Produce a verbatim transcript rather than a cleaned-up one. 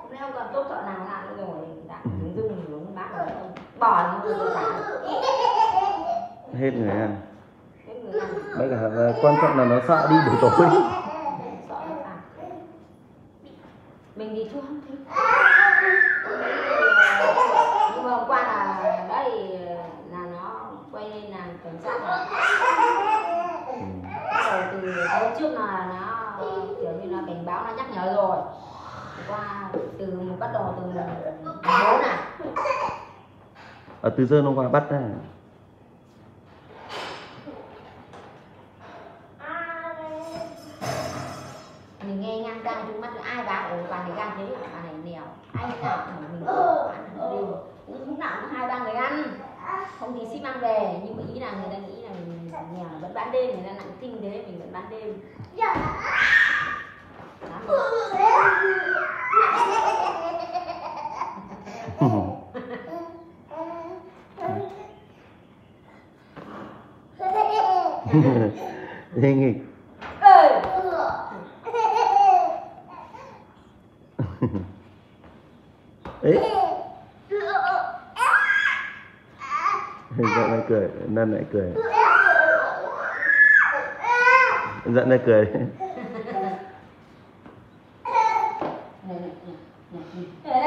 Nếu còn tốt thợ nào làm rồi đã dừng dừng hướng bác rồi bỏ nó rồi cả hết người ăn. hết người ăn. Bây giờ quan trọng là nó sợ đi buổi tối. Sợ nó phạt. Mình thì chưa không thấy. Nhưng mà hôm qua là đấy là nó quay lên là cảnh sát rồi. Bắt đầu từ hôm trước là nó kiểu như là cảnh báo, nó nhắc nhở rồi. Qua từ bắt đầu từ bốn à. Ở từ giờ hôm qua bắt à. Mình nghe ngang tai chúng mắt ai báo ồ bà này gan thế à, bà này nghèo. Ai nào cũng mình ăn đều cũng lúc nào cũng hai ba người ăn. Không thì ship mang về, nhưng mà ý là người ta nghĩ là mình nghèo vẫn bán đêm, người ta nặng kinh thế mình vẫn bán đêm. Thế nghịch. Ấy. Giận lại cười, Nân lại cười. Giận lại cười.